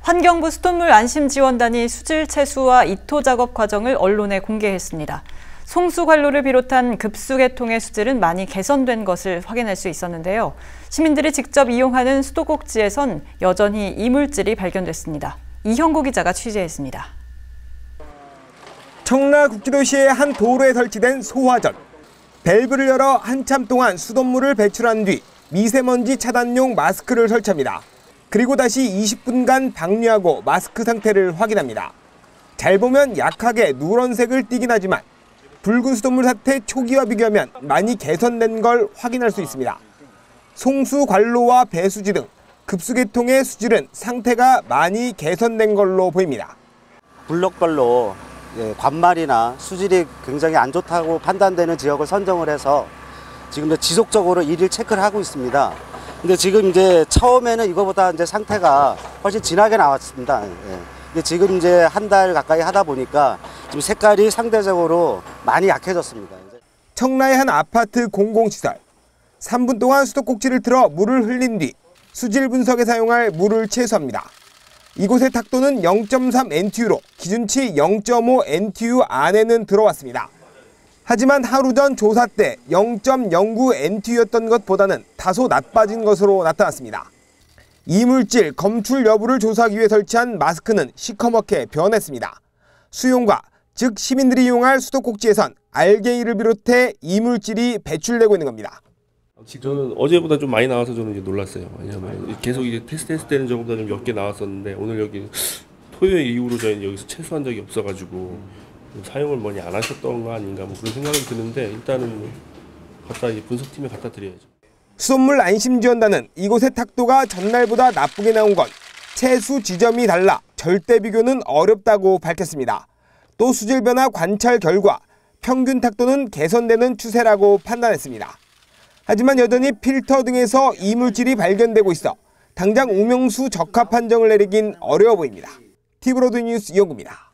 환경부 수돗물 안심지원단이 수질 채수와 이토 작업 과정을 언론에 공개했습니다. 송수 관로를 비롯한 급수계통의 수질은 많이 개선된 것을 확인할 수 있었는데요. 시민들이 직접 이용하는 수도꼭지에선 여전히 이물질이 발견됐습니다. 이형구 기자가 취재했습니다. 청라 국지도시의 한 도로에 설치된 소화전. 밸브를 열어 한참 동안 수돗물을 배출한 뒤 미세먼지 차단용 마스크를 설치합니다. 그리고 다시 20분간 방류하고 마스크 상태를 확인합니다. 잘 보면 약하게 누런색을 띠긴 하지만 붉은 수돗물 사태 초기와 비교하면 많이 개선된 걸 확인할 수 있습니다. 송수 관로와 배수지 등 급수계통의 수질은 상태가 많이 개선된 걸로 보입니다. 블록별로 관말이나 수질이 굉장히 안 좋다고 판단되는 지역을 선정을 해서 지금 지속적으로 일일 체크를 하고 있습니다. 근데 지금 이제 처음에는 이거보다 이제 상태가 훨씬 진하게 나왔습니다. 근데 지금 이제 한 달 가까이 하다 보니까 지금 색깔이 상대적으로 많이 약해졌습니다. 청라의 한 아파트 공공시설. 3분 동안 수도꼭지를 틀어 물을 흘린 뒤 수질 분석에 사용할 물을 채수합니다. 이곳의 탁도는 0.3 NTU로 기준치 0.5 NTU 안에는 들어왔습니다. 하지만 하루 전 조사 때 0.09 NTU였던 것보다는 다소 나빠진 것으로 나타났습니다. 이물질 검출 여부를 조사하기 위해 설치한 마스크는 시커멓게 변했습니다. 수용과, 즉 시민들이 이용할 수도꼭지에선 알게이를 비롯해 이물질이 배출되고 있는 겁니다. 저는 어제보다 좀 많이 나와서 저는 이제 놀랐어요. 왜냐하면 계속 이제 테스트 때는 저보다 좀 몇 개 나왔었는데 오늘 여기 토요일 이후로 저희는 여기서 채수한 적이 없어가지고 사용을 많이 안 하셨던 거 아닌가 뭐 그런 생각은 드는데 일단은 갖다 분석팀에 갖다 드려야죠. 수돗물 안심지원단은 이곳의 탁도가 전날보다 나쁘게 나온 건 채수 지점이 달라 절대 비교는 어렵다고 밝혔습니다. 또 수질 변화 관찰 결과 평균 탁도는 개선되는 추세라고 판단했습니다. 하지만 여전히 필터 등에서 이물질이 발견되고 있어 당장 오명수 적합 판정을 내리긴 어려워 보입니다. TV로드 뉴스 이형구입니다.